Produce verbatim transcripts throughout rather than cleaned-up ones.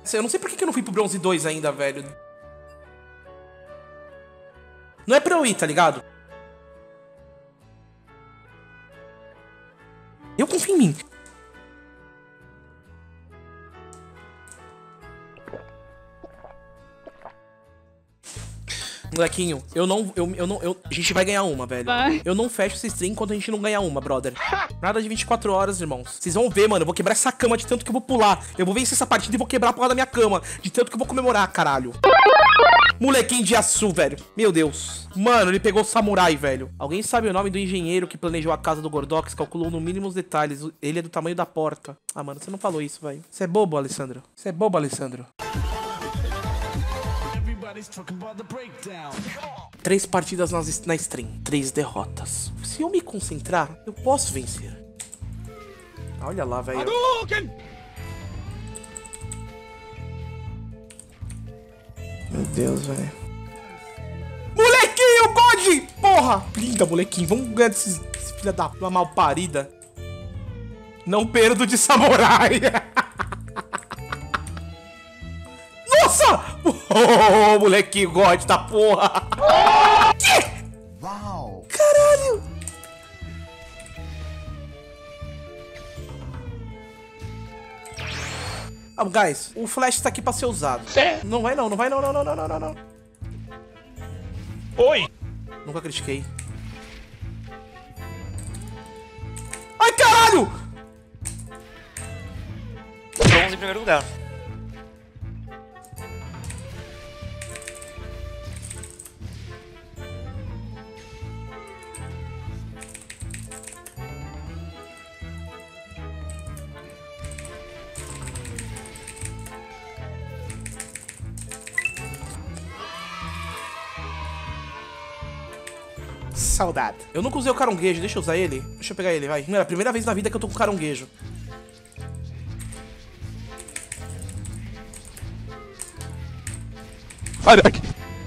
Eu não sei por que eu não fui pro bronze dois ainda, velho. Não é pra eu ir, tá ligado? Eu confio em mim. Molequinho, eu não, eu, eu não, eu, a gente vai ganhar uma, velho. Vai. Eu não fecho essa stream enquanto a gente não ganhar uma, brother. Nada de vinte e quatro horas, irmãos. Vocês vão ver, mano, eu vou quebrar essa cama de tanto que eu vou pular. Eu vou vencer essa partida e vou quebrar a porra da minha cama de tanto que eu vou comemorar, caralho. Molequinho de Açu, velho. Meu Deus. Mano, ele pegou o samurai, velho. Alguém sabe o nome do engenheiro que planejou a casa do Gordox? Calculou no mínimo os detalhes. Ele é do tamanho da porta. Ah, mano, você não falou isso, velho. Você é bobo, Alessandro. Você é bobo, Alessandro. Três partidas nas, na stream. Três derrotas. Se eu me concentrar, eu posso vencer. Olha lá, velho. Meu Deus, velho. Molequinho, God! Porra! Linda, molequinho. Vamos ganhar desses, desses filha da uma mal parida. Não perdo de samurai. Nossa! Oh, molequinho, God da porra. Que? Uau! Caralho! Ah, guys, o flash tá aqui pra ser usado. É. Não vai não, não vai não, não, não, não, não, não. Oi! Nunca critiquei. Ai, caralho! Bronze em primeiro lugar. Saudade. Eu nunca usei o caranguejo, deixa eu usar ele. Deixa eu pegar ele, vai. Não, é a primeira vez na vida que eu tô com caranguejo. Olha aqui.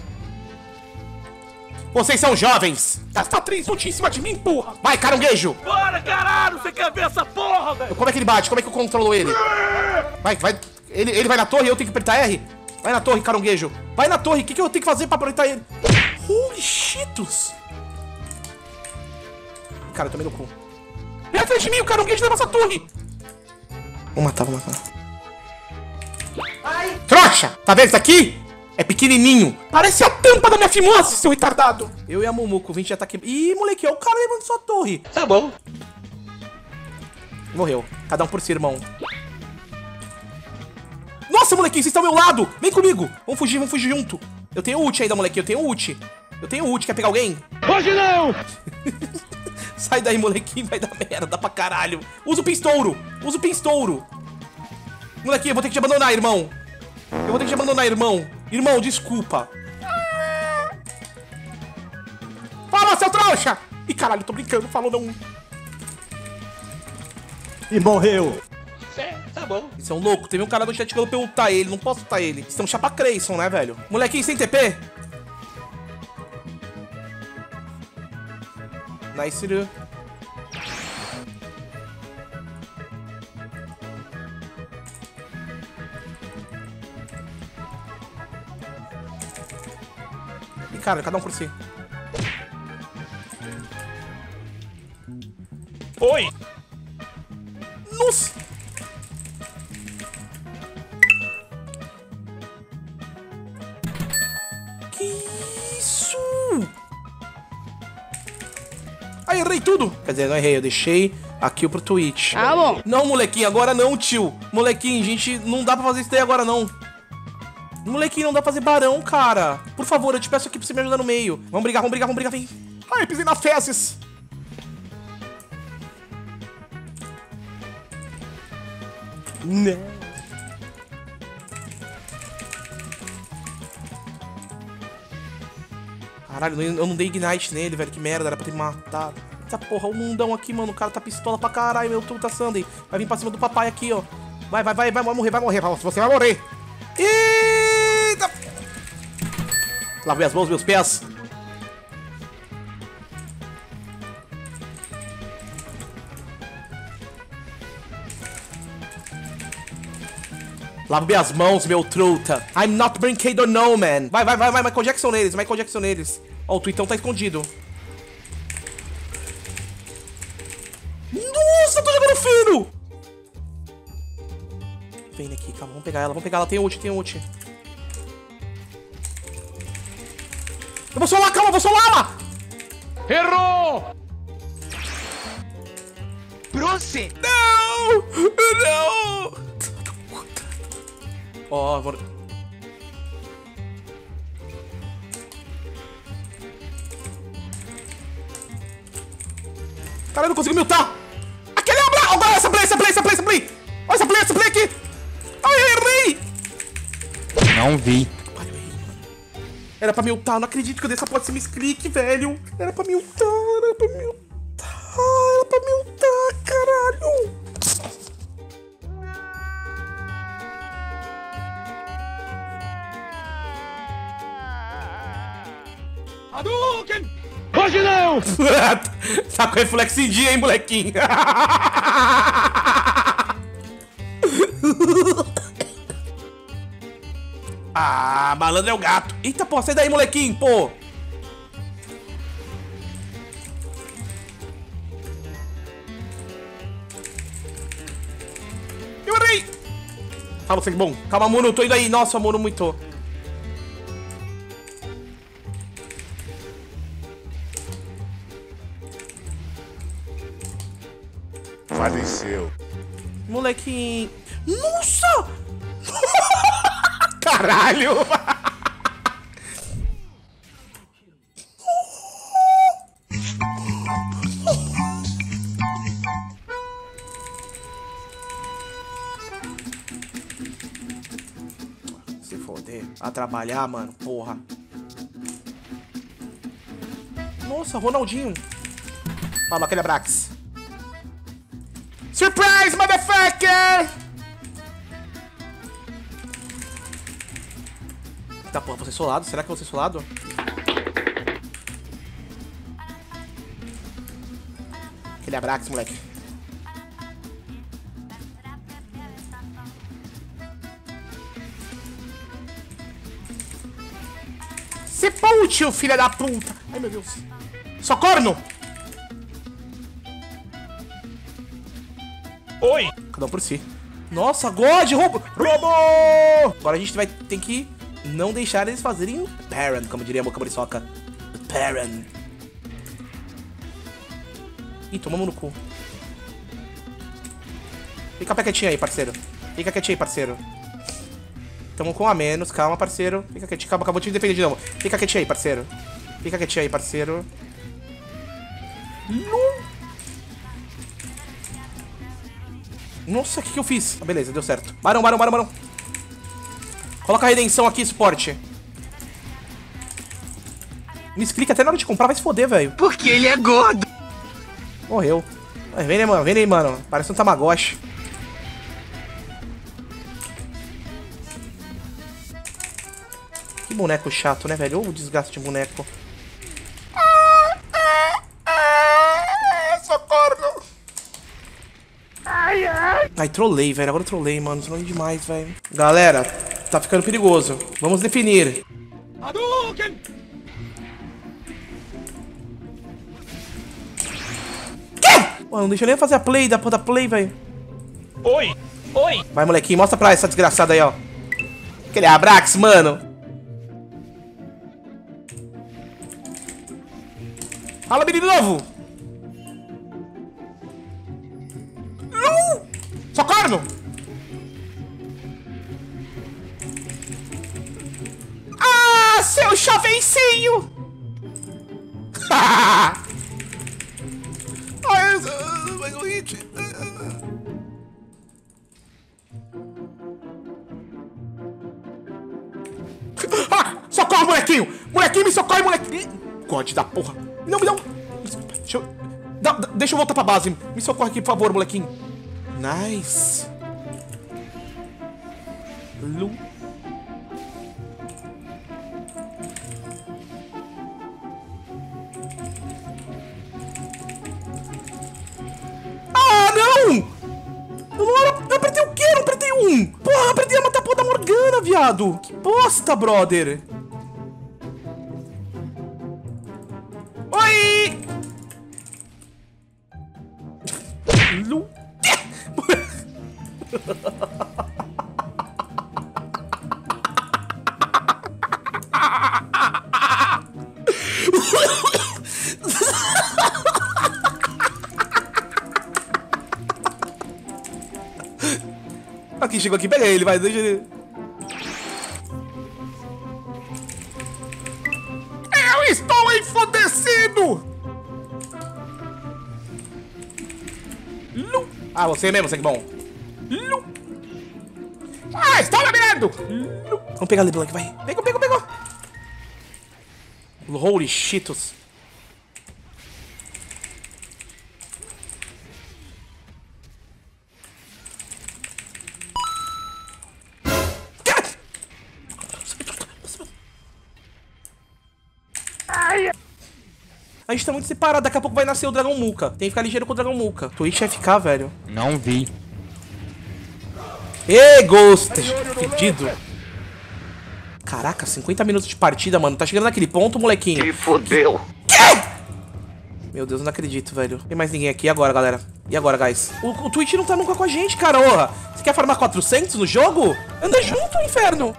Vocês são jovens! Gasta três pontos em cima de mim, porra! Vai, caranguejo! Bora, caralho! Você quer ver essa porra, velho? Como é que ele bate? Como é que eu controlo ele? Vai, vai. Ele, ele vai na torre e eu tenho que apertar R? Vai na torre, caranguejo. Vai na torre. O que, que eu tenho que fazer pra apertar ele? Holy shitos! Cara, eu tomei no cu. Vem atrás de mim, o caranguejo leva essa torre! Vou matar, vou matar. Ai. Trouxa! Tá vendo isso aqui? É pequenininho. Parece a tampa da minha fimose, seu retardado. Eu e a Mumuco, o vinte já tá aqui. Ih, moleque, ó, o cara levando sua torre. Tá bom. Morreu. Cada um por si, irmão. Nossa, molequinho, vocês estão ao meu lado. Vem comigo. Vamos fugir, vamos fugir junto. Eu tenho ult ainda, molequinho. Eu tenho ult. Eu tenho ult. Quer pegar alguém? Hoje não! Sai daí, molequinho. Vai dar merda pra caralho. Usa o pinstouro. Usa o pinstouro. Molequinho, eu vou ter que te abandonar, irmão. Eu vou ter que te abandonar, irmão. Irmão, desculpa. Fala, seu trouxa! Ih, caralho, tô brincando. Falou não. E morreu. É, tá bom. Vocês são loucos. Teve um cara no chat que eu ultar ele. Não posso ultar ele. Vocês são chapa Creyson, né, velho? Molequinho, sem T P. Nice, Ru. E, cara, cada um por si. Oi! Nossa! Que isso? Ai, errei tudo! Quer dizer, não errei, eu deixei aqui pro Twitch. Tá bom. Não, molequinho, agora não, tio. Molequinho, gente, não dá pra fazer isso daí agora, não. Molequinho, não dá pra fazer barão, cara. Por favor, eu te peço aqui pra você me ajudar no meio. Vamos brigar, vamos brigar, vamos brigar, vem. Ai, pisei nas fezes. Não. Caralho, eu não dei ignite nele, velho. Que merda, era pra ter matado. Eita porra, o mundão aqui, mano. O cara tá pistola pra caralho, meu tudo tá Sunday. Vai vir pra cima do papai aqui, ó. Vai, vai, vai, vai morrer, vai morrer. Você vai morrer. Eita! Lavei as mãos, meus pés. Lave as mãos, meu truta. I'm not brinquedo no, man. Vai, vai, vai, vai. Michael Jackson neles. Michael Jackson neles. Ó, o Tuitão tá escondido. Nossa, tô jogando fino. Vem aqui, calma. Vamos pegar ela. Vamos pegar ela. Tem ult, tem ult. Eu vou solar, calma. Eu vou solar ela. Errou! Bruce! Não! Não! Ó, oh, agora... Cara, eu não consigo miltar! Aquele é o Bla... Olha essa play, essa play, essa play, essa play! Olha essa play, essa play aqui! Ai, eu errei! Não vi. Era pra miltar, não acredito que eu dei essa porra de misclick, velho! Era pra miltar, era pra miltar! Era pra miltar, caralho! Hadouken! Hoje não! Tá com reflexo em dia, hein, molequinho? Ah, malandro é o gato. Eita, pô, sai daí, molequinho, pô. Eu errei. Fala, você bom. Calma, Muno, tô indo aí. Nossa, Muno, muito. Faleceu. Molequinho. Nossa! Caralho! Se foder. A trabalhar, mano. Porra. Nossa, Ronaldinho. Vamos, aquele Abrax. Surprise, motherfucker! Tá, porra, vou ser solado? Será que eu vou ser solado? Aquele Abrax, moleque. Se pulte, filha da puta! Ai, meu Deus. Socorno! Oi! Cada um por si. Nossa, God, roubo! Roubo! Agora a gente vai ter que não deixar eles fazerem o Parent, como diria a boca boriçoca. Parent. Ih, tomamos no cu. Fica quietinho aí, parceiro. Fica quietinho aí, parceiro. Tamo com um a menos, calma, parceiro. Fica quietinho, calma, acabou de me defender de novo. Fica quietinho aí, parceiro. Fica quietinho aí, parceiro. Nossa, o que que eu fiz? Ah, beleza, deu certo. Barão, barão, barão, barão. Coloca a redenção aqui, suporte. Me explica até na hora de comprar, vai se foder, velho. Porque ele é gordo. Morreu. Vai, vem aí, mano, vem aí, mano. Parece um Tamagotchi. Que boneco chato, né, velho? Ô, o desgaste de boneco. Socorro! Ai, ai! Ai, trolei, velho. Agora eu trolei, mano. Trolei demais, velho. Galera, tá ficando perigoso. Vamos definir. Hadouken! Quê? Mano, não deixa eu nem fazer a play da porra da play, velho. Oi! Oi! Vai, molequinho. Mostra pra essa desgraçada aí, ó. Aquele Abrax, mano. Fala, menino novo. Socorro! Ah, seu jovencinho! Ai, vai com hit. Socorro, molequinho! Molequinho, me socorre, molequinho! God da porra! Não, me dá um... Deixa eu... Dá, dá, deixa eu voltar pra base. Me socorre aqui, por favor, molequinho. Nice. Lu. Ah, não! Eu, não era... eu apertei o quê? Eu não apertei um! Porra, eu apertei a matar viado. Que bosta, brother. Oi! Lu... Aqui, chegou aqui, pega ele, vai, deixa ele. Eu estou enfodecido! Lu. Ah, você mesmo, sangue bom. Lu. Ah, estou laminando! Lu. Vamos pegar ele, Blank, vai. Pegou, pegou, pegou. Holy shitos. A gente tá muito separado, daqui a pouco vai nascer o Dragão Muka. Tem que ficar ligeiro com o Dragão Muka. Twitch F K, velho. Não vi. Ê, Ghost! Pedido. Caraca, cinquenta minutos de partida, mano. Tá chegando naquele ponto, molequinho. Se fodeu. Quê? Meu Deus, eu não acredito, velho. Tem mais ninguém aqui. E agora, galera? E agora, guys? O, o Twitch não tá nunca com a gente, cara. Orra. Você quer farmar quatrocentos no jogo? Anda junto, inferno.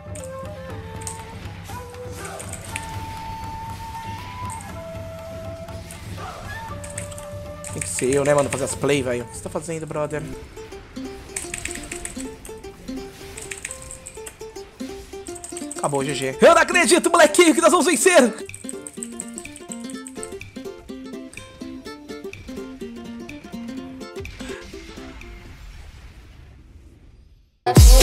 Tem que ser eu, né, mano? Fazer as play, velho. O que você tá fazendo, brother? Acabou, G G. Eu não acredito, molequinho, que nós vamos vencer! Yeah.